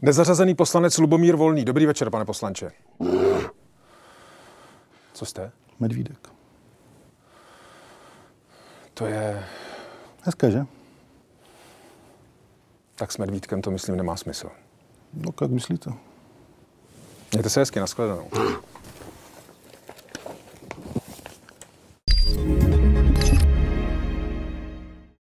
Nezařazený poslanec Lubomír Volný. Dobrý večer, pane poslanče. Co jste? Medvídek. To je... Hezké, že? Tak s medvídkem to, myslím, nemá smysl. No, jak myslíte? Mějte se hezky, nashledanou.